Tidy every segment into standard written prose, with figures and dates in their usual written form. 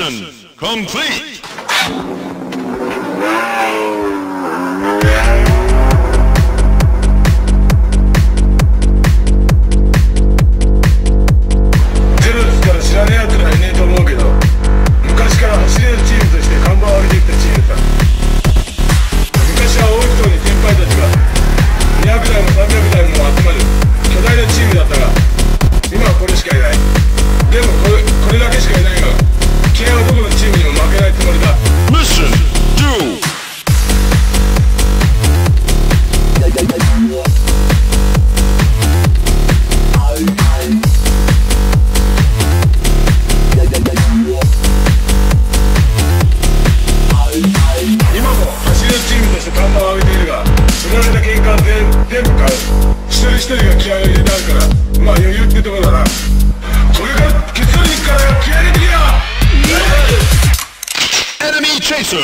Mission complete! ゼロですから知らねえやつらいねえと思うけど、昔から走れるチームとして看板を上げてきたチームだ。昔は多い人に先輩たちが200台も300台も集まる巨大なチームだったが、今はこれしかいない。でもこれだけしかいないが、気合はどこのチームにも負けないつもりだ。 Mission do! 今も走れるチームとして看板を上げているが、売られた喧嘩は全部買う。一人一人が気合を入れてあるから、まあ余裕ってところだな。これから決勝に行くから気合入れてきや。 Enemy Chaser!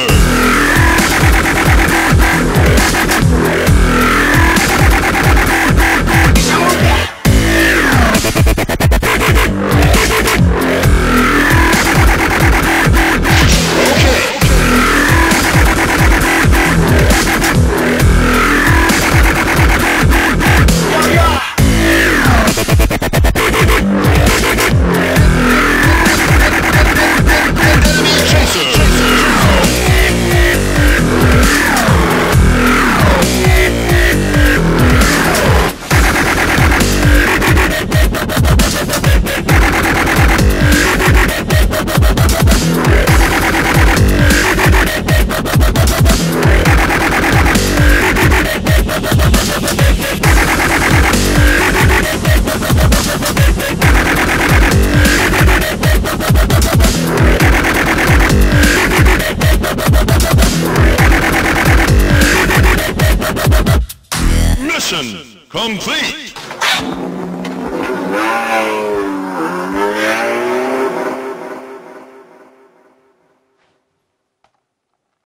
Mission complete!